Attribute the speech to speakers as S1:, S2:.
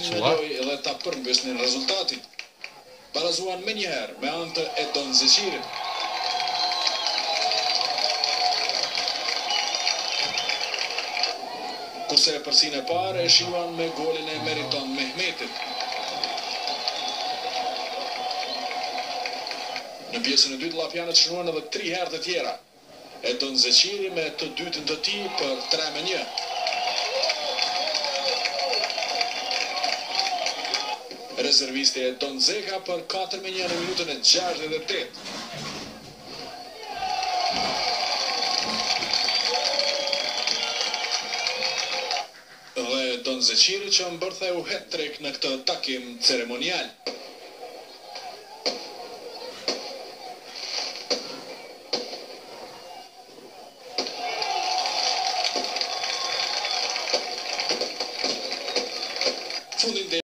S1: barazuar.
S2: Edhe ta përmbysnin rezultatin. Barazuan me njëherë me anë të Edon Zeqirit. Kurse e përsinë e parë e shijuan me golin e Meriton Mehmetit. Në pjesën e dytë llapjanët shënuan edhe 3 herë të tjera. Edon Zeqiri me të dytën të tij për 3-1. Rezervisti Edon Zeka për 4-1 në minutën e 68. Dhe Edon Zeqiri që mbërtheu hat-trick në këtë takim ceremonial. Fundin